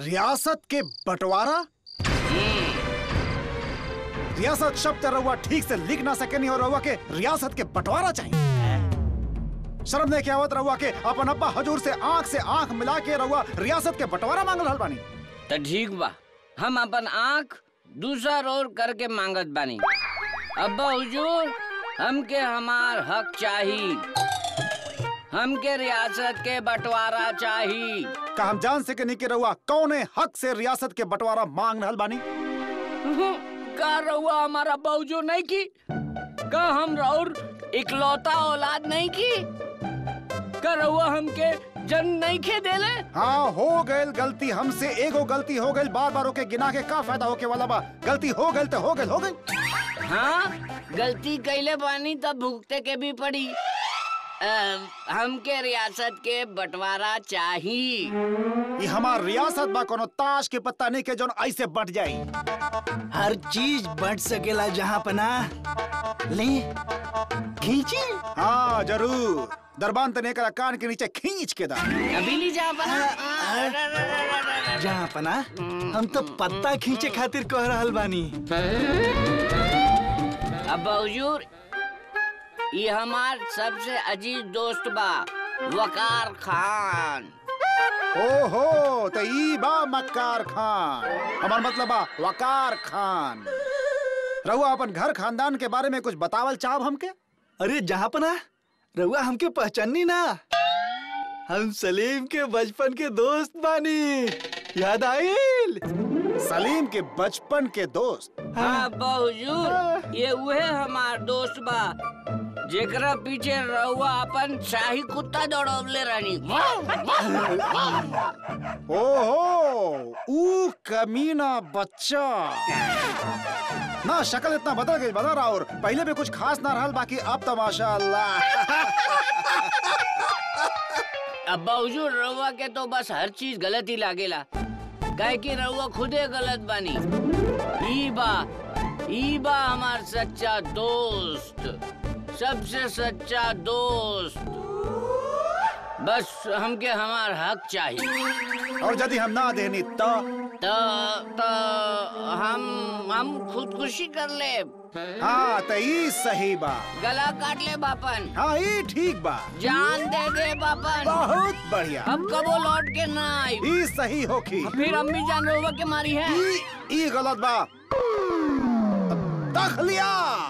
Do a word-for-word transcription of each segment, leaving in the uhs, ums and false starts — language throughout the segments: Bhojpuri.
रियासत के बंटवारा? रियासत शब्द रउआ ठीक से लिख ना सके नहीं और रउआ के रियासत के बंटवारा चाहिए। शर्म नहीं क्या आवत रउआ के अपन अब्बा हजूर से आंख से आंख मिला के रउआ रियासत के बंटवारा मांग रहल बानी। तो ठीक बा, हम अपन आंख दूसरा रोर करके मांगत बानी। अब्बा हुजूर, हमके हमार हक चाहिए, हमके रियासत के बंटवारा चाहिए। का हम जान सके नहीं कि रउआ कौने हक से रियासत के बंटवारा मांग रहल बानी? का रउआ हमारा अब्बा हुजूर नहीं की? का हम रउर इकलौता औलाद नहीं की? का रउआ हमके जन्म नहीं खे देले? हाँ, हो गई गलती हमसे, एगो गलती हो गई, बार बार ओके गिना के का फायदा होके वाला बा? गलती हो गई तो हो गई हो गई। हाँ, गलती कैले बानी तब भुगते के भी पड़ी। आ, हमके रियासत के बंटवारा चाहिए। ये हमार रियासत बा कोनो ताश के पत्ता नहीं के जोन ऐसे बट जाई। हर चीज बट सकेला जहाँ पना ले खींची। हाँ जरूर, दरबान तने करा कान के नीचे खींच के दा। अभी ली जहाँ पना जहाँ पना हम तो पत्ता खींचे खातिर कह रहल बानी। अब्बा हुजूर, ये हमार सबसे अजीज दोस्त बा, वकार खान। ओहो, तो ई बा मक्कार खान। हमार मतलब बा वकार खान। रहुआ अपन घर खानदान के बारे में कुछ बतावल चाहब हमके? अरे जहाँ पना रउआ हमके पहचानी ना, हम सलीम के बचपन के दोस्त बानी, याद आइल? सलीम के बचपन के दोस्त? हाँ अब्बा हुजूर, ये उहे हमार दोस्त बा जेकरा पीछे रउआ अपन शाही कुत्ता दौड़ौले रानी। ओहो, ऊ कमीना बच्चा। ना शक्ल इतना बदल गई बदल रहा, और पहले भी कुछ खास ना रहल, बाकी अब तो माशाअल्लाह। अब्बा हुजूर, रउआ के तो बस हर चीज गलत ही लागेला, काहे कि रउआ खुदे गलत बानी। ई बा ई बा हमार सच्चा दोस्त, सबसे सच्चा दोस्त। बस हमके हमार हक चाहिए। और यदि हम ना देनी तो तो, तो हम हम खुदकुशी कर ले। हाँ, तो ई सही बा। गला काट ले बापन। हाँ, ई ठीक बा। जान दे दे बापन। बहुत बढ़िया। अब कबो लौट के ना आई। ई सही होखी। फिर अम्मी जान रउआ के मारी है। ई ई गलत बा। तख लिया।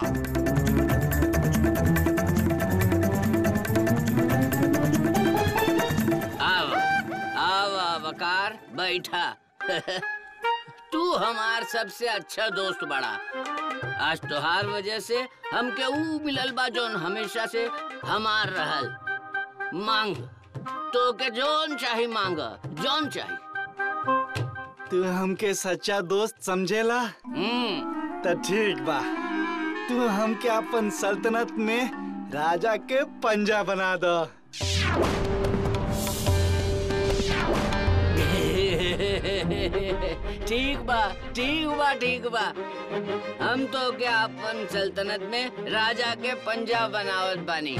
वकार बैठा। तू हमार सबसे अच्छा दोस्त बड़ा। आज तोहार वजह से हमके ऊ मिलल बा जोन हमेशा से हमार रहल। मांग, तो के जोन चाही मांग, जोन चाही। तू हमके सच्चा दोस्त समझेला? हम्म, तो ठीक बा, तू हमके अपन सल्तनत में राजा के पंजा बना दो। ठीक बा, ठीक बा, ठीक बा। हम तो क्या अपन सल्तनत में राजा के पंजा बनावत बानी।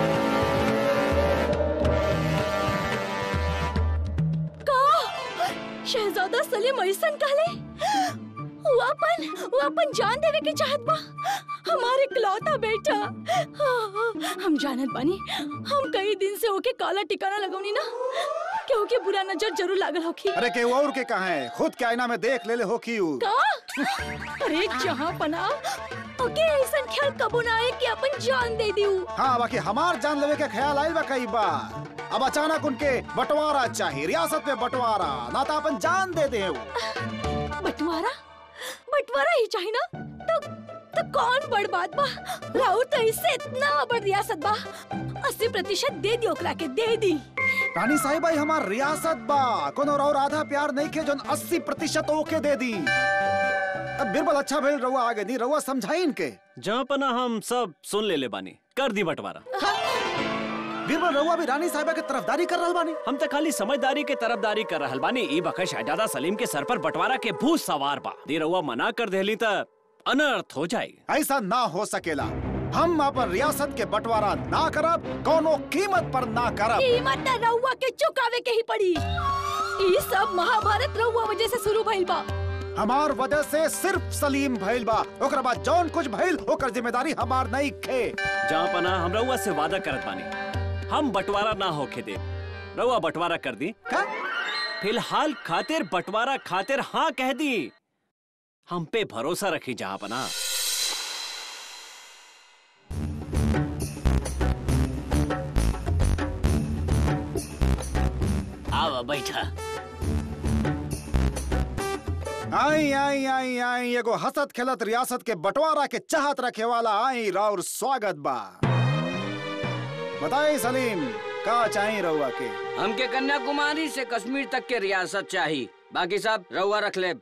का शहजादा सलीम ऐसन कहले? वो अपन वो अपन जान देवे के चाहत बा, हमारे इकलौता बेटा। हम जानत बानी, हम कई दिन से ओके काला टिकाना लगौनी ना, क्यों के बुरा नजर जरूर लागल होखी। अरे के और के कहाँ है? खुद के आईना में देख ले ले होखी उ। का? अरे जहाँ पना ओके ऐसन ख्याल कबो ना आए कि अपन जान दे दियो। हाँ, बाकी हमार जान लेवे के ख्याल आइल बा कई बार। अब अचानक उनके बंटवारा चाहिए, रियासत में बंटवारा, ना तो अपन जान दे दे। बंटवारा बंटवारा ही चाहिए ना, तो तो कौन बड़ बात बा? राउ तो इससे इतना बड़ रियासत बा, अस्सी प्रतिशत दे दी ओकरा के, दे दी। रानी साहिबा, हमार रियासत बा, कोनो और आधा प्यार नहीं के जोन अस्सी प्रतिशत ओके दे दी। अब बिरबल अच्छा भेल रउआ आगे दी, रउआ समझाई इनके। जहाँ पना हम सब सुन ले ले बानी, कर दी बंटवारा। बिरबल रउआ भी रानी साहिबा के तरफदारी कर रहल बानी? हम तो खाली समझदारी के तरफदारी कर रहल बानी। ई बखत शहजादा सलीम के सर पर बंटवारा के भूत सवार बा। दी रउआ मना कर देली त अनर्थ हो जाए। ऐसा ना हो सकेला। हम अपन रियासत के बंटवारा ना करब, कोनो कीमत पर ना करब। कीमत रउआ के चुकावे के ही पड़ी। ये सब महाभारत रहुआ वजह से शुरू भइल बा। हमार वजह से सिर्फ सलीम भइल बा, ओकरा बाद जौन कुछ भइल ओकर जिम्मेदारी हमार नहीं खे। जहाँ पना हम रउआ से वादा करत बानी, हम बंटवारा ना होके दे। रउआ बंटवारा कर दी का? फिलहाल खातिर बंटवारा खातिर हाँ कह दी। हम पे भरोसा रखी जहाँ पना। आओ बैठा। आई आई आई आई एगो हसत खेलत रियासत के बंटवारा के चाहत रखे वाला आई राउर स्वागत बा। बताई सलीम का चाहिए रउआ के? हमके कन्याकुमारी से कश्मीर तक के रियासत चाहिए, बाकी सब रउआ रख ले।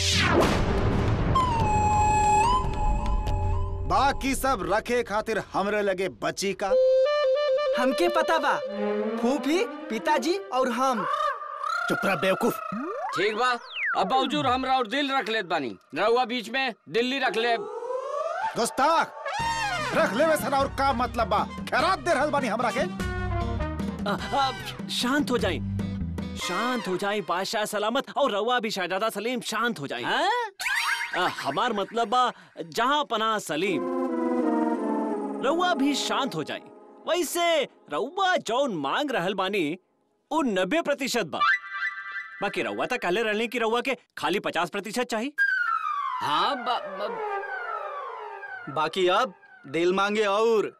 बाकी सब रखे खातिर हमरे लगे बची का? हमके पता बा, फूफी, पिताजी और हम। चुप रह बेवकूफ। ठीक बा, अब बावजूद हमरा और दिल रख लेत बानी, रउआ बीच में दिल्ली रख ले। गुस्ताख, रख ले वैसा और का मतलब बा? खैरात दे रहल बानी हमरा के? आ, आ, शांत हो जाए, शांत हो जाए बादशाह सलामत, और रउआ भी शहजादा सलीम शांत हो जाए। हाँ? हमार मतलब बा जहाँ पना सलीम, रउआ भी शांत हो जाए। वैसे रउआ जौन मांग रहल बानी उ नब्बे प्रतिशत बा, बाकी रउआ तक कहले रहने की रउआ के खाली पचास प्रतिशत चाहिए। हाँ बा, बा, बाकी अब दिल मांगे। और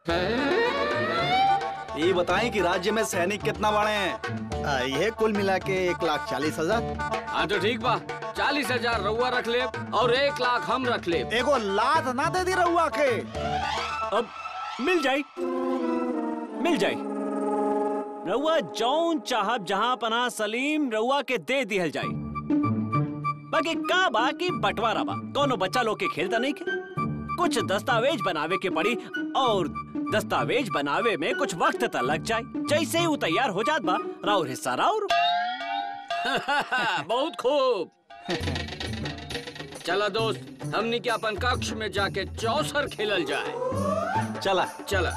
ये बताएं कि राज्य में सैनिक कितना बड़े हैं? ये कुल मिला के एक लाख चालीस हजार। हाँ तो ठीक बा, चालीस हजार रउआ रख ले और एक लाख हम रख ले। एगो लात ना दे दी रउआ के। अब मिल जाए, मिल जाए। रउआ जौन चाहब जहाँ पना सलीम रउआ के दे दिहल जाए। बाकी का बा कि बंटवारा बा, कोनो बच्चा लोग के खेलता नहीं के। कुछ दस्तावेज बनावे के पड़ी, और दस्तावेज बनावे में कुछ वक्त तक लग जाए। जैसे ही वो तैयार हो जात बा, राउर हिस्सा राउर। बहुत खूब। चला दोस्त, हमनी के अपन कक्ष में जाके चौसर खेलल जाए। चला चला।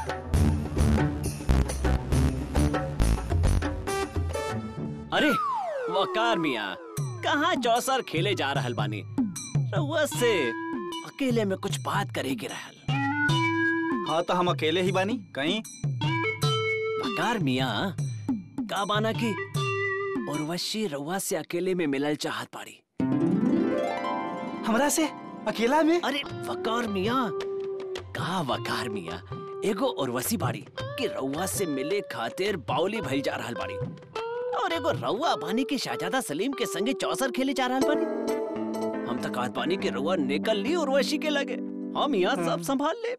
अरे वकार मियाँ, कहाँ चौसर खेले जा रहल बानी? रउआ से अकेले में कुछ बात करेगी रहल। हाँ तो हम अकेले ही बानी कहीं। वकार मियाँ, का बाना की उर्वशी रउआ से अकेले में मिलल चाहत पाड़ी। हमरा से अकेला में? अरे वकार मियाँ, का वकार मियाँ, एगो उर्वशी बाड़ी कि रउआ से मिले खातिर बाउली भइल जा रहल बाड़ी, और एगो रउआ बानी की शहजादा सलीम के संगे चौसर खेले जा रहल बानी। हम तक कहत बानी कि रउआ निकल ली उर्वशी के लगे, हम यहाँ सब संभाल ले।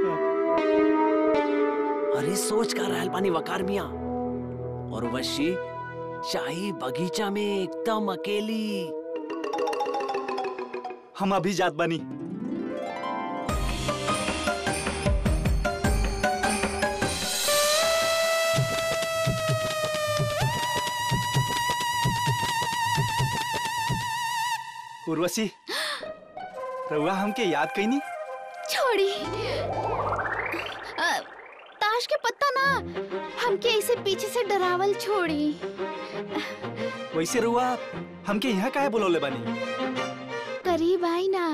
अरे सोच का रहल बानी वकार मियाँ, उर्वशी शाही बगीचा में एकदम अकेली। हम अभी जात बानी। उर्वशी, रउआ हमके याद कई नहीं? छोड़ी, आ, ताश के पत्ता ना, हमके ऐसे पीछे से डरावल छोड़ी। वैसे रउआ हमके यहाँ काहे बुलौले बानी? करीब आई ना।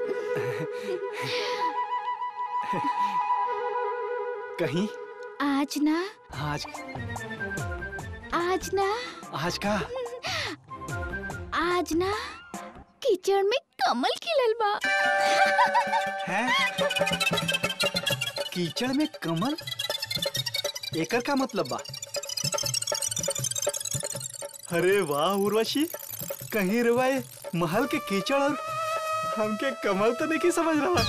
कहीं आज ना, आज आज ना, आज का आज ना कीचड़ में कमल खिलल बा। है? कीचड़ में कमल? एकर का मतलब बा? अरे वाह उर्वशी, कहीं रवाए महल के कीचड़ और हमके कमल तो नहीं समझ रहा।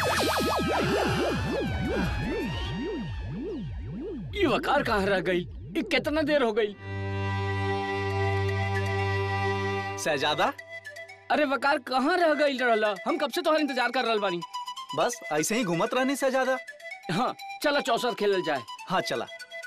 ये वकार कहाँ रह गई? ये कितना देर हो गई? शहजादा, अरे वकार कहाँ रह गई रहला? हम कब से तोहर इंतजार कर रहल बानी। बस ऐसे ही घूमत रहनी शहजादा। हाँ चला चौसर खेलल जाए। हाँ चला।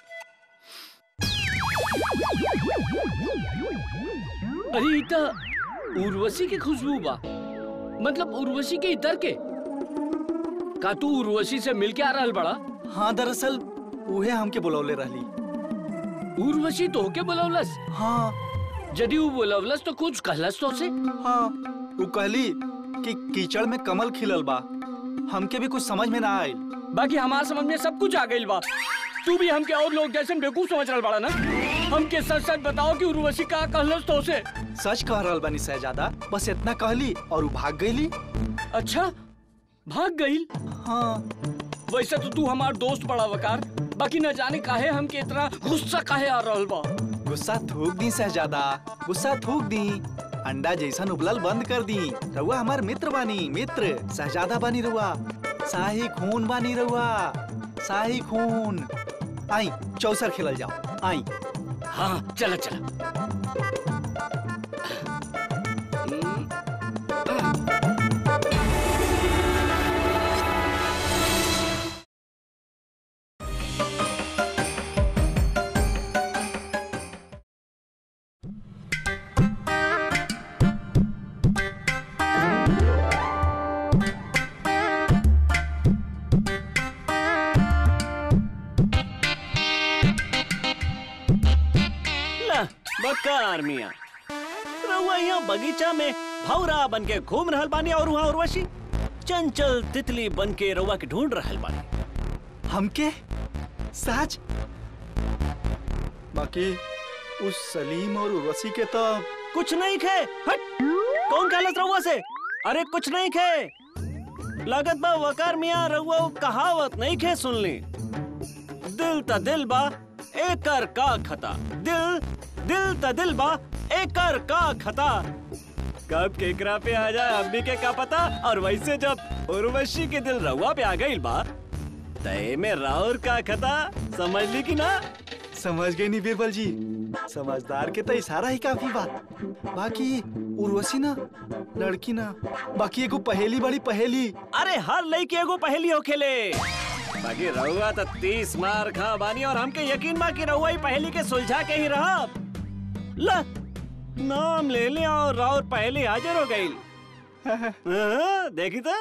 अरे इता उर्वशी की खुशबू बा, मतलब उर्वशी के इतर के। का तू उर्वशी से मिल के आ रहल बड़ा? हाँ दरअसल उहे हमके बुलौले रहली। उर्वशी तो के बुलौलस? हाँ यदि वो बोलवलस तो कुछ कहलस तो से? हाँ, वो कहली कि कीचड़ में कमल खिलल बा। हमके भी कुछ समझ में ना आयल। बाकी हमार समझ में सब कुछ आ गइल बा। तू भी हमके और लोग जैसे बेवकूफ समझ रहल बाड़ा ना। हमके सच सच बताओ कि उर्वशी का कहलस तो से? सच कह रहल बानी शहजादा, बस इतना कहली और वो भाग गईली। अच्छा, भाग गइल? हाँ। वैसे तो तू हमार दोस्त बड़ा वकार, बाकी न जाने काहे हमके इतना गुस्सा काहे आ रहल बा। गुस्सा थूक दी शहजादा, गुस्सा थूक दी। अंडा जैसन उबलल बंद कर दी। रउआ हमार मित्र बानी, मित्र। शहजादा बानी रउआ, शाही खून बानी रउआ, शाही खून। आई चौसर खेलल जाओ, आई। हाँ चला चला। बकार मिया, रउआ यहाँ बगीचा में भौरा बन के घूम रहल बानी और वहाँ उर्वशी चंचल तितली बन के रउआ के ढूंढ रहल बानी। हमके सच? बाकी उस सलीम और उर्वशी के तो कुछ नहीं खे। हट, कौन कहलस रउआ से? अरे कुछ नहीं खे। लागत बा वकार मिया रउआ कहावत नहीं खे सुनली। दिल ता दिल बा एकर का खता, दिल दिल ता दिल बा एकर का खता। कब केकरा पे आ जाए अम्मी के का पता। और वैसे जब उर्वशी के दिल रउआ पे आ गई बा तय में राउर का खता। समझ ली कि ना? समझ गई नहीं बीरबल जी, समझदार के तो इशारा ही काफी बा। बाकी उर्वशी ना लड़की ना, बाकी एगो पहेली बड़ी पहेली। अरे हर लड़की एगो पहेली हो खेले। बाकी रउआ तो तीस मार खा बानी और हमके यकीन बा कि रउआ ही पहेली के सुलझा के ही रहा। ला नाम ले ले और राउर पहेली हाजिर हो गई। देखी तो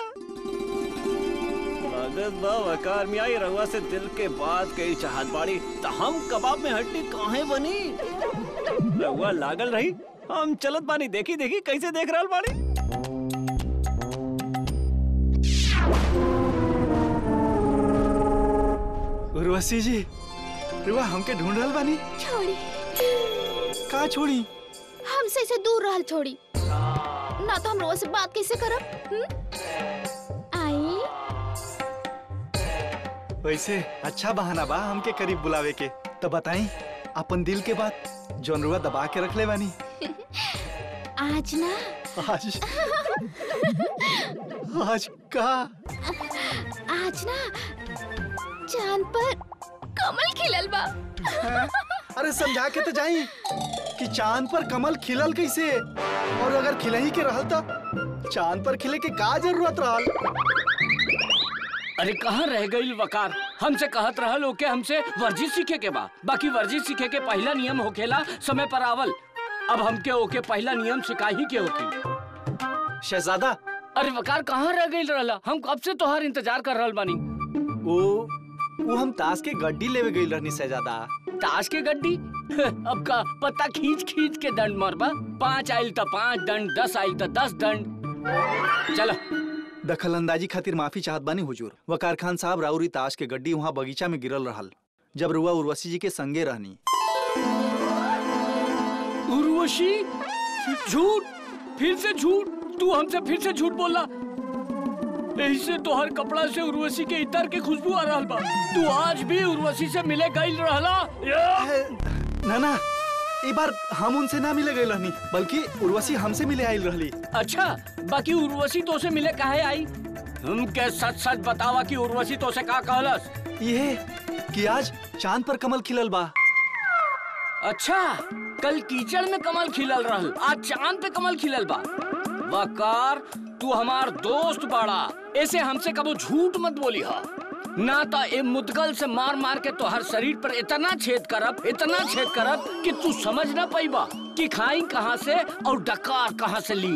लागत बा वकार मिया रउआ से दिल के बात कही चाहत बाड़ी तो हम कबाब में हड्डी काहे बनी। रउआ लागल रही, हम चलत बानी। देखी देखी कैसे देख रहल बाड़ी। उर्वशी जी, रुआ हमके ढूंढ रहल बानी। छोड़ी। का छोड़ी? हमसे से दूर रहल छोड़ी। ना तो हम रोज से बात कैसे करब? आई। वैसे अच्छा बहाना बा हमके करीब बुलावे के। तो बताई अपन दिल के बात जौन रुआ दबा के रख ले बानी। आज ना आज आज का? आज ना चांद पर कमल खिलल बा। अरे समझा के तो जाई कि चांद पर कमल खिलल कैसे, और अगर खिल ही के रहल तो चांद पर खिले के का जरूरत रहल? अरे कहाँ रह गई वकार? हमसे कहत रहल ओके हमसे वर्जिश सीखे के बा। बाकी वर्जिश सीखे के पहला नियम होखेला समय पर आवल। अब हमके ओके पहला नियम सिखाही के होकी। शहजादा। अरे वकार कहाँ रह गई रहला? हम कब से तोहार इंतजार कर रहल बानी। वो वो हम ताश के गड्डी लेवे गई रहनी शहजादा। ताश के गड्डी? अब का पत्ता खींच खींच के दंड मारबा। पाँच आइल तो पाँच दंड, दस आइल तो दस दंड। चलो। दखल अंदाजी खातिर माफी चाहत बानी हुजूर। वकार खान साहब राउरी ताश के गड्डी वहाँ बगीचा में गिरल रहल जब रुआ उर्वशी जी के संगे रहनी। उर्वशी? झूठ, फिर से झूठ। तू हमसे फिर से झूठ बोला। ऐसे तो हर कपड़ा से उर्वशी के इतर के खुशबू आ रहल बा। तू आज भी उर्वशी से मिले गई रहला? ना ना, एक बार हम उनसे ना मिले गए रहनी, बल्कि उर्वशी हमसे मिले आइल रहली। अच्छा, बाकी उर्वशी तो से मिले काहे आई? हम के सच सच बतावा कि उर्वशी तो से का कहलस? ये कि आज चांद पर कमल खिलल बा। अच्छा, कल कीचड़ में कमल खिलल रहल, आज चांद पे कमल खिलल बा। वकार, तू हमार दोस्त बाड़ा, ऐसे हमसे कबो झूठ मत बोली हा। ना तो ए मुद्गल से मार मार के तो हर शरीर पर इतना छेद करब, इतना छेद करब कि तू समझ ना पाईबा कि खाई कहाँ से और डकार कहाँ से ली।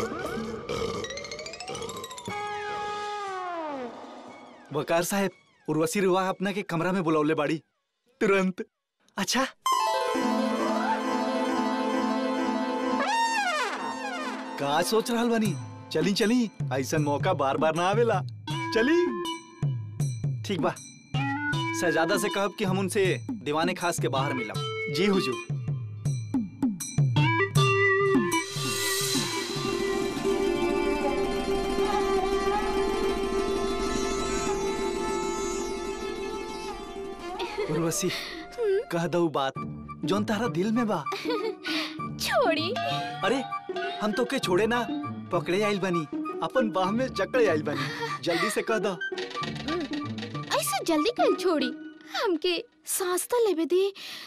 वकार साहब, उर्वशी रुआ अपना के कमरा में बुलावले बाड़ी तुरंत। अच्छा का सोच रहल बनी? चली चली, ऐसा मौका बार बार ना आवेला। चली। ठीक बा, शहजादा से कहब कि हम उनसे दीवाने खास के बाहर मिलब। जी हुजूर। उर्वशी, कह दऊ बात जोन तारा दिल में बा। छोड़ी। अरे हम तो के छोड़े ना, पकड़े आइल बनी, अपन बाह में जकड़े आइल बनी। जल्दी से कह दो। ऐसे जल्दी कल छोड़ी, हमके सांस तो लेवे दे।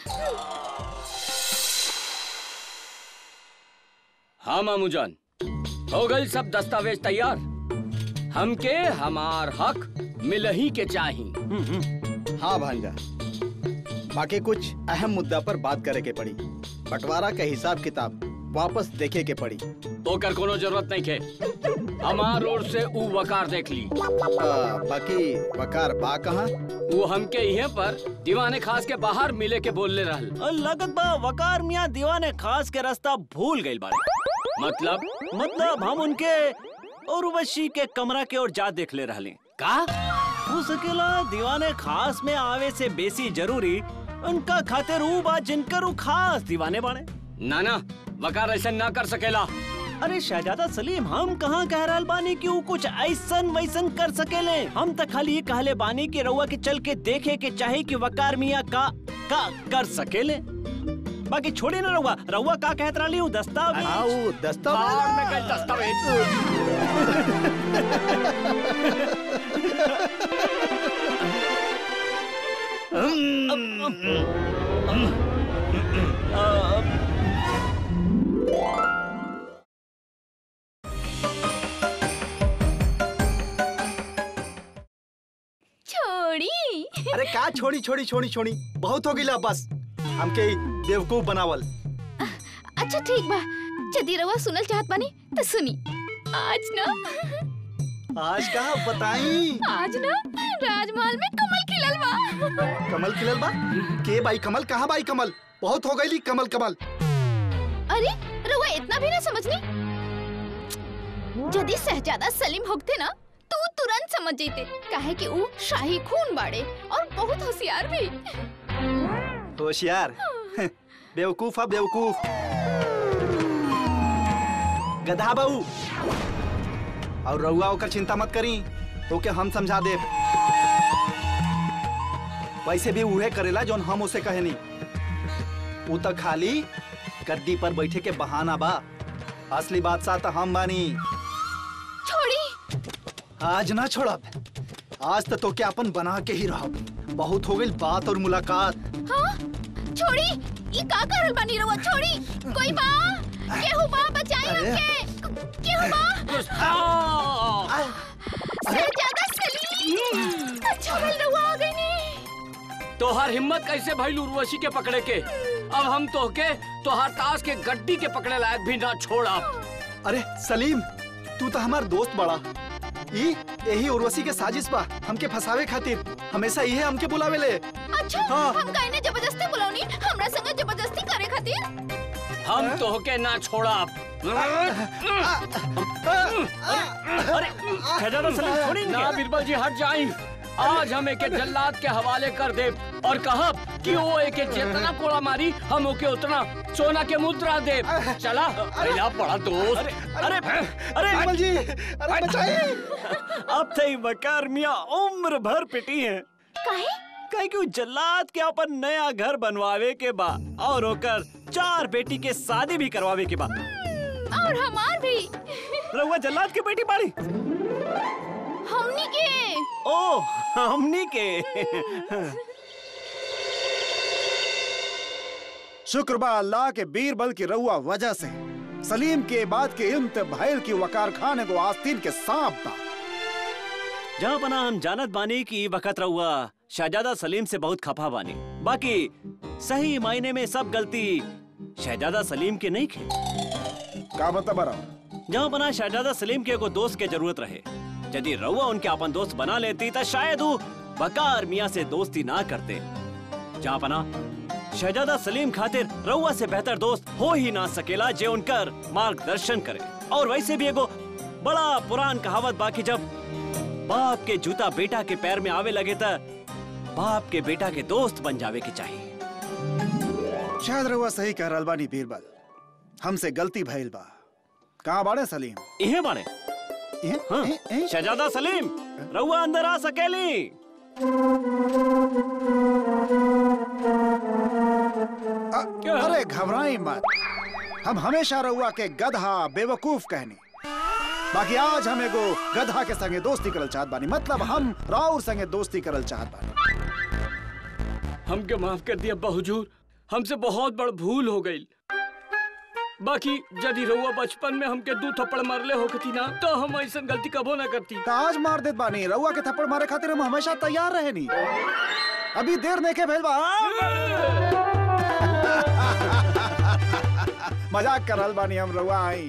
हाँ मामू जान, हो गई सब दस्तावेज तैयार। हमके हमार हक मिलही के चाही। हाँ भांजा, बाकी कुछ अहम मुद्दा पर बात करे के पड़ी। बंटवारा के हिसाब किताब वापस देखे के पड़ी। ओकर कोनो जरूरत नहीं के, हमार ओर से ऊ वकार देख ली। आ, बाकी वकार बा कहाँ? वो हमके यहाँ पर दीवाने खास के बाहर मिले के बोलले रहल। लगत बा वकार मियाँ दीवाने खास के रास्ता भूल गई बारे। मतलब मतलब हम उनके उर्वशी के कमरा के ओर जा देख ले रहले। का हो सकेला दीवाने खास में आवे से बेसी जरूरी उनका खातिर ऊ बा जिनकर ऊ खास दीवाने बाने। ना ना, वकार ऐसा ना कर सकेला। अरे शहजादा सलीम, हम कहाँ कह रहल बानी कि ऊ कुछ ऐसन वैसन कर सकेले। हम तो खाली ये कहले बानी कि रउआ के चल के देखे के चाहे कि वकार मियाँ का का कर सकेले। बाकी छोड़ी ना रउआ, रउआ का कहत रही हूँ दस्तावेज। हाँ, वो दस्तावेज बाहर में कल दस्तावेज। छोड़ी। अरे का छोड़ी छोड़ी छोड़ी छोड़ी, बहुत हो गई बस हमके बेवकूफ बनावल। अच्छा ठीक बा, यदि रउआ सुनल चाहत बानी तो सुनी। आज ना आज का बताई? आज ना राजमहल में कमल खिलल बा। कमल खिलल बा? के बाई कमल? कहाँ बाई कमल? बहुत हो गई कमल कमल। अरे रउआ इतना भी ना समझनी? यदि शहजादा सलीम होते ना तो वो तुरंत समझ जेते, काहे कि वो शाही खून बाड़े और बहुत होशियार भी। होशियार? बेवकूफ है बेवकूफ। गधा बहू। और रउआ ओकर चिंता मत करी, ओके हम समझा दे। वैसे भी उहे करेला जोन हम उसे कहनी। उ तो खाली गद्दी पर बैठे के बहाना बा, असली बादशाह तो हम बानी। छोड़ी। आज ना छोड़ब, आज तो तोके अपन बना के ही रहब। बहुत हो गई बात और मुलाकात। हाँ? छोड़ी, ये का करल बानी रउआ? छोड़ी, कोई बा? केहू बा बचाई हमके? केहू बा? शहजादा सलीम, अच्छा भइल रउआ आ गई नी। तोहार हिम्मत कैसे भइल उर्वशी के पकड़े के? अब हम तोहके तोहार ताश के गड्डी के पकड़े लायक भी ना छोड़ब। अरे सलीम, तू तो हमार दोस्त बड़ा। ई यही उर्वशी के साजिश बा हमके फंसावे खातिर। हमेशा यही हमके बुलावे ले। अच्छा, हाँ। हम काहे जबरदस्ती बुलावनी? हमरा संग जबरदस्ती करे खातिर? हम तोहके ना छोड़ब। अरे शहजादा सलीम छोड़ी ना बीरबल जी, हट जाई। आज हम एके जल्लाद के हवाले कर दे और कहब कि वो एके जितना कोड़ा मारी हम ओके उतना सोना के मुद्रा दे। चला मेरा बड़ा दोस्त। अरे अरे बीरबल जी, अरे बचाइए। अब तो ये वकार मियाँ उम्र भर पिटी है। काहे? काहे कि जल्लाद के अपन नया घर बनवावे के बा और होकर चार बेटी के शादी भी करवावे के बा। और हमार भी। रउआ जल्लाद के बेटी बाड़ी? हमनी के। ओ हमनी के। शुक्र बा अल्लाह के बीरबल की रउआ वजह से सलीम के बाद के इल्म ते भइल की वकार खान को आस्तीन के सांप बा। जहाँ बना हम जानत बानी की वक्त रहुआ शहजादा सलीम से बहुत खफा बानी। बाकी सही मायने में सब गलती शहजादा सलीम के नहीं खे। का मतलब बरा? जहाँ बना शहजादा सलीम के एगो दोस्त के जरूरत रहे। यदि रउआ उनके अपन दोस्त बना लेती तो शायद वो वकार मियाँ से दोस्ती ना करते। जहाँ बना शहजादा सलीम खातिर रउआ से बेहतर दोस्त हो ही ना सकेला जे उनकर मार्गदर्शन करे। और वैसे भी एगो बड़ा पुरान कहावत बाकी जब बाप के जूता बेटा के पैर में आवे लगे त बाप के बेटा के दोस्त बन जावे के चाहिए। शायद रउआ सही कह रहल बानी बीरबल, हमसे गलती भइल बा। कहाँ बाड़े सलीम? इहे बाड़े। एं? हाँ। एं? एं? शहजादा सलीम, रउआ अंदर आ सकेली। अ- अरे घबराई मत, हम हमेशा रउआ के गधा बेवकूफ कहनी। बाकी आज हम एगो गधा के संगे दोस्ती करल चाहत बानी, मतलब हम राउर संगे दोस्ती करल चाहत बानी। हमके माफ कर दिया अब्बा हुजूर, हमसे बहुत बड़ भूल हो गई। बाकी यदि रउआ बचपन में हमके दू थप्पड़ मारले होती ना तो हम ऐसा गलती कबो ना करती। तो आज मार देत बानी, रउआ के थप्पड़ मारे खातिर हम हमेशा तैयार रहे नी। अभी देर नहीं के भेल बा। मजाक कर रहल बानी हम, रउआ आई।